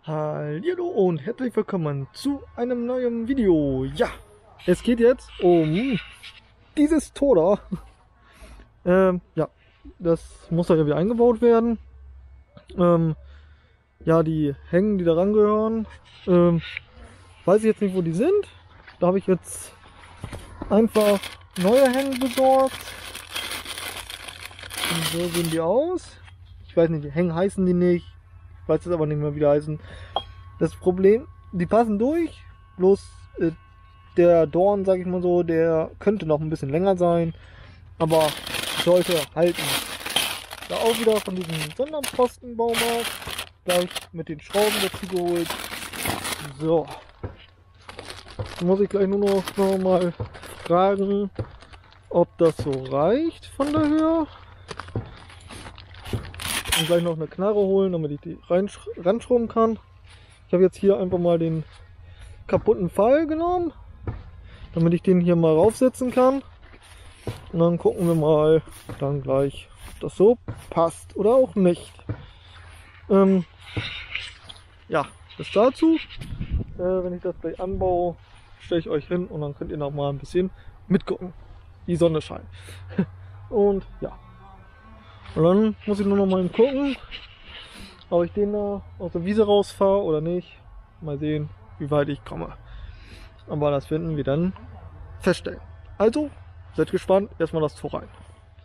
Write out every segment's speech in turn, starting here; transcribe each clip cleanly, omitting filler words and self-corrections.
Hallo und herzlich willkommen zu einem neuen Video. Ja, es geht jetzt um dieses Tor da. Ja, das muss da irgendwie eingebaut werden. Ja, die Hängen, die daran gehören, weiß ich jetzt nicht, wo die sind. Da habe ich jetzt einfach neue Hängen besorgt. Und so sehen die aus. Ich weiß nicht, die Hängen heißen die nicht. Ich weiß jetzt aber nicht mehr, wie die heißen. Das Problem, die passen durch, bloß der Dorn, sag ich mal so, der könnte noch ein bisschen länger sein, aber sollte halten. Da auch wieder von diesem Sonderpostenbaumarkt, gleich mit den Schrauben dazu geholt. So, jetzt muss ich gleich nur noch mal fragen, ob das so reicht von der Höhe. Und gleich noch eine Knarre holen, damit ich die ranschrauben kann. Ich habe jetzt hier einfach mal den kaputten Pfeil genommen, damit ich den hier mal raufsetzen kann. Und dann gucken wir mal dann gleich, ob das so passt oder auch nicht. Ja, bis dazu. Wenn ich das gleich anbaue, stelle ich euch hin und dann könnt ihr noch mal ein bisschen mitgucken. Die Sonne scheint. Und ja. Und dann muss ich nur noch mal gucken, ob ich den da aus der Wiese rausfahre oder nicht. Mal sehen, wie weit ich komme. Aber das werden wir dann feststellen. Also, seid gespannt. Erstmal das Tor rein.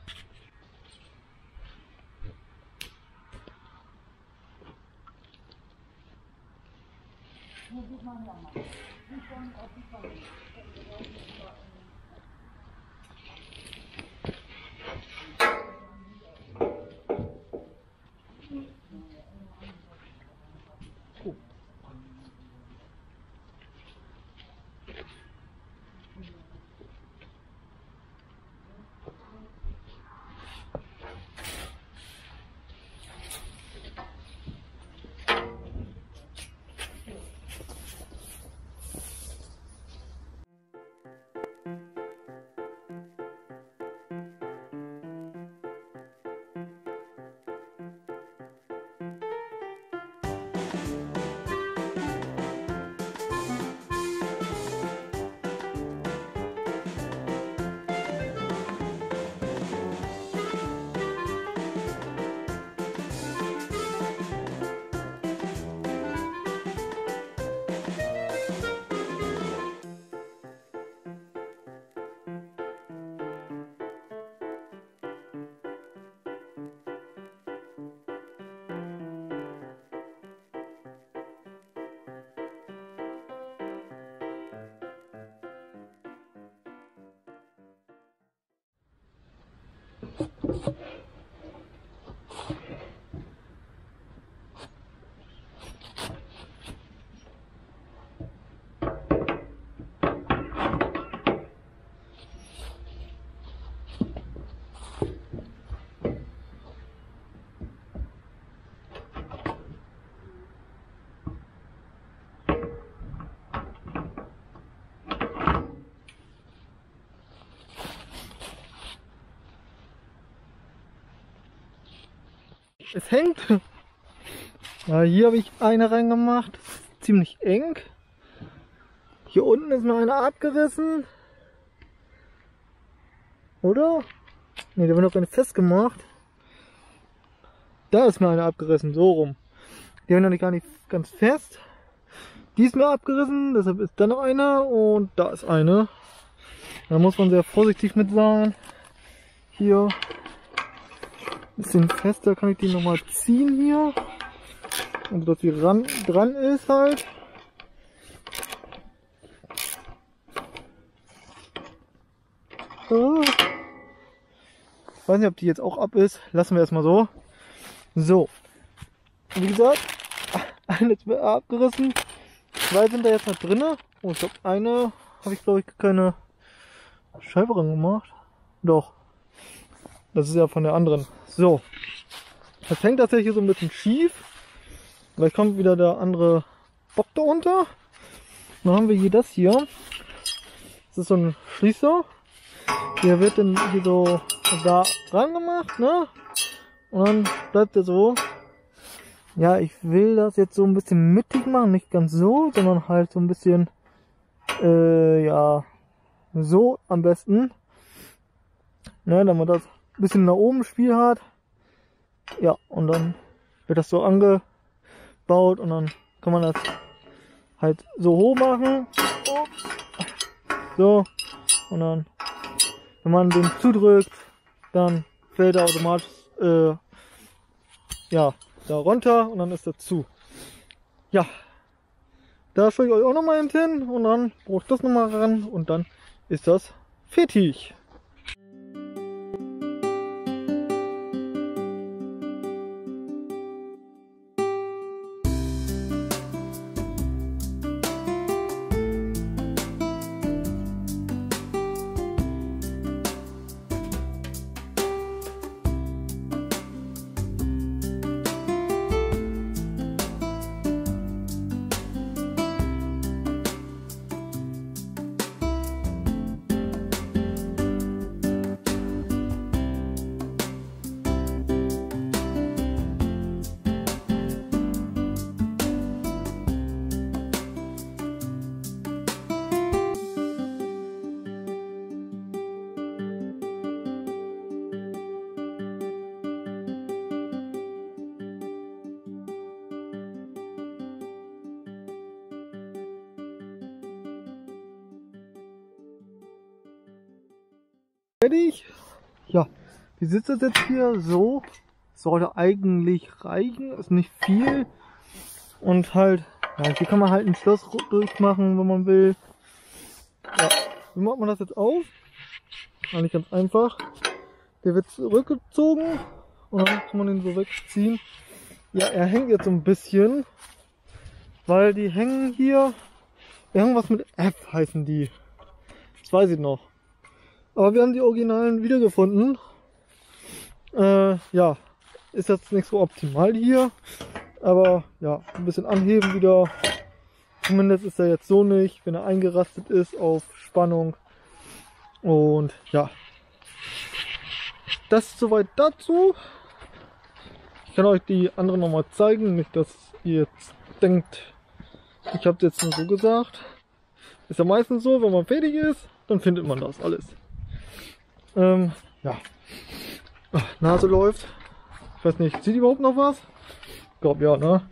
Es hängt. Ja, hier habe ich eine reingemacht. Ziemlich eng. Hier unten ist mir eine abgerissen. Oder? Ne, da wird noch eine festgemacht. Da ist mir eine abgerissen, so rum. Die haben noch nicht gar nicht ganz fest. Die ist mir abgerissen, deshalb ist da noch eine und da ist eine. Da muss man sehr vorsichtig mit sein. Hier. Bisschen fester kann ich die nochmal ziehen hier. Und dass sie dran ist halt. Ich weiß nicht, ob die jetzt auch ab ist. Lassen wir erstmal so. So. Wie gesagt, eine ist abgerissen. Zwei sind da jetzt noch drinne. Oh, ich glaube, eine habe ich, glaube ich, keine Scheibe ran gemacht. Doch. Das ist ja von der anderen. So. Das hängt tatsächlich so ein bisschen schief. Gleich kommt wieder der andere Bock da unter. Dann haben wir hier das hier. Das ist so ein Schließer. Der wird dann hier so da dran gemacht, ne? Und dann bleibt er so. ja, ich will das jetzt so ein bisschen mittig machen, nicht ganz so, sondern halt so ein bisschen, ja, so am besten. Ne, damit das ein bisschen nach oben Spiel hat. Ja, und dann wird das so angebaut und dann kann man das halt so hoch machen. So, und dann, wenn man den zudrückt, dann fällt er automatisch, ja, da runter und dann ist er zu. Ja, da stelle ich euch auch nochmal hin und dann brauche ich das nochmal ran und dann ist das fertig. Fertig. Ja, wie sitzt das jetzt hier? So. Sollte eigentlich reichen, ist nicht viel. Und halt, ja, hier kann man halt ein Schloss durchmachen, wenn man will. Ja, wie macht man das jetzt auf? Eigentlich ganz einfach. Der wird zurückgezogen und dann kann man den so wegziehen. Ja, er hängt jetzt so ein bisschen, weil die hängen hier, irgendwas mit F heißen die. Das weiß ich noch. Aber wir haben die Originalen wiedergefunden. Ja, ist jetzt nicht so optimal hier. Aber ja, ein bisschen anheben wieder. Zumindest ist er jetzt so nicht, wenn er eingerastet ist auf Spannung. Und ja, das ist soweit dazu. Ich kann euch die anderen nochmal zeigen. Nicht, dass ihr jetzt denkt, ich habe es jetzt nur so gesagt. Ist ja meistens so, wenn man fertig ist, dann findet man das alles. Ja. Nase läuft. Ich weiß nicht, sieht überhaupt noch was? Ich glaube ja, ne?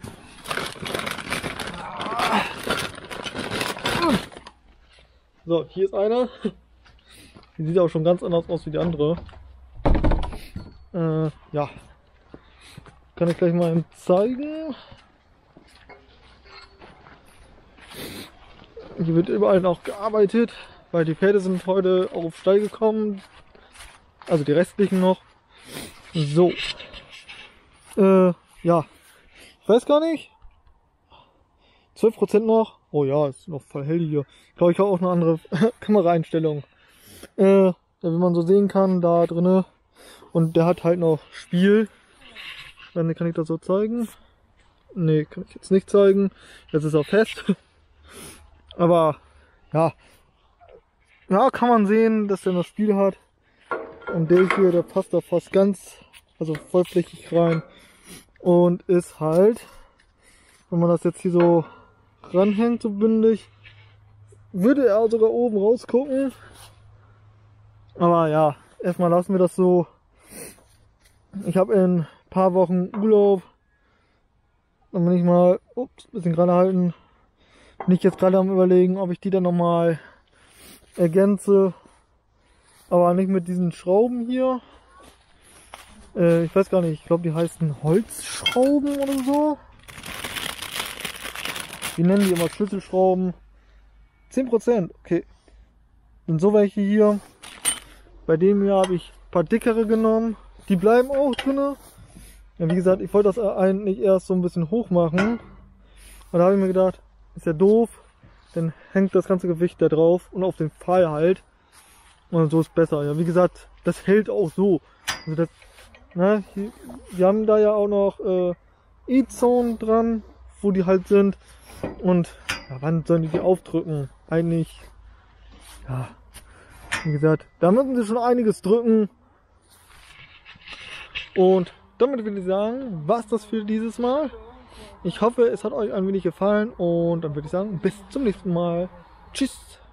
So, hier ist einer. Die sieht auch schon ganz anders aus wie die andere. Ja. Kann ich gleich mal zeigen. Hier wird überall noch gearbeitet, weil die Pferde sind heute auch auf Stall gekommen. Also die restlichen noch. So. Ja. Ich weiß gar nicht. 12% noch. Oh ja, ist noch voll hell hier. Ich glaube, ich habe auch eine andere Kameraeinstellung. Ja, wie man so sehen kann, da drinne. Und der hat halt noch Spiel. Dann kann ich das so zeigen. Ne, kann ich jetzt nicht zeigen. Jetzt ist er fest. Aber ja. Ja, kann man sehen, dass der noch Spiel hat. Und der hier, der passt da fast ganz, also vollflächig rein. Und ist halt, wenn man das jetzt hier so ranhängt, so bündig, würde er sogar oben rausgucken. Aber ja, erstmal lassen wir das so. Ich habe in ein paar Wochen Urlaub. Dann bin ich mal, ups, bisschen gerade halten. Bin ich jetzt gerade am Überlegen, ob ich die dann nochmal ergänze. Aber nicht mit diesen Schrauben hier. Ich weiß gar nicht, ich glaube die heißen Holzschrauben oder so. Die nennen die immer Schlüsselschrauben. 10%, okay. Sind so welche hier. Bei dem hier habe ich ein paar dickere genommen. Die bleiben auch drin. Ja, wie gesagt, ich wollte das eigentlich erst so ein bisschen hoch machen. Und da habe ich mir gedacht, ist ja doof. Dann hängt das ganze Gewicht da drauf und auf den Pfahl halt. Und so ist besser. Ja, wie gesagt, das hält auch so. Also das, ne, wir haben da ja auch noch E-Zonen dran, wo die halt sind. Und ja, wann sollen die aufdrücken? Eigentlich, ja, wie gesagt, da müssen sie schon einiges drücken. Und damit würde ich sagen, war's das für dieses Mal. Ich hoffe, es hat euch ein wenig gefallen und dann würde ich sagen, bis zum nächsten Mal. Tschüss!